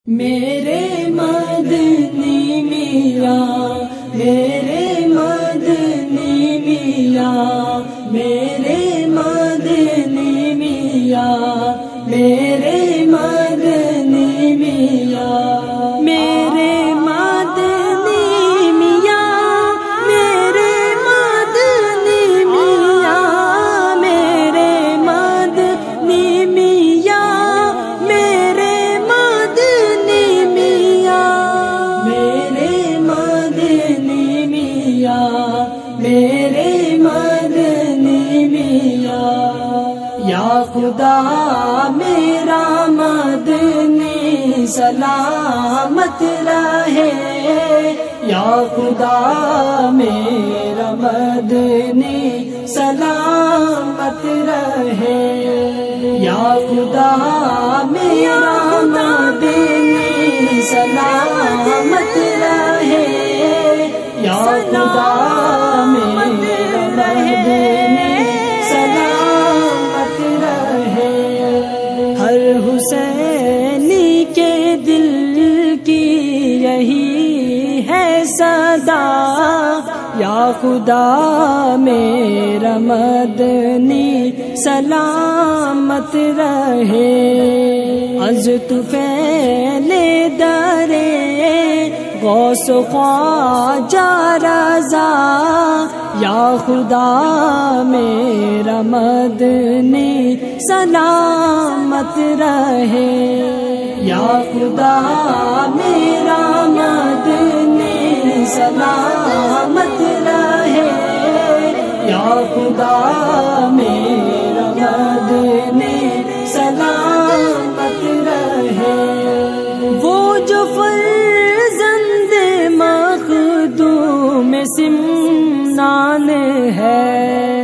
میرے مدنی میاں، میرے مدنی میاں، میرے مدنی میاں، میرے مدنی میاں، میرے مدنی میاں، میرے مدنی میاں، میرے مدنی میاں، میرے مدنی میاں، میرے مدنی میاں، میرے مدنی میاں، یا خدا میرا مدنی سلامت رہے، یا خدا میرا مدنی سلامت رہے، یا خدا میرا مدنی سلامت رہے، یا خدا میرا مدنی سلامت رہے۔ ہر حسینی کے دل کی یہی ہے صدا، یا خدا میرا مدنی سلامت رہے۔ از طفیل درے غوث خواجہ رضا، یا خدا میرا مدنی سلامت رہے، یا خدا میرا مدنی سلامت رہے، یا خدا میرا مدنی سلامت رہے۔ وہ جو فرزند مخدوم سمنان ہے،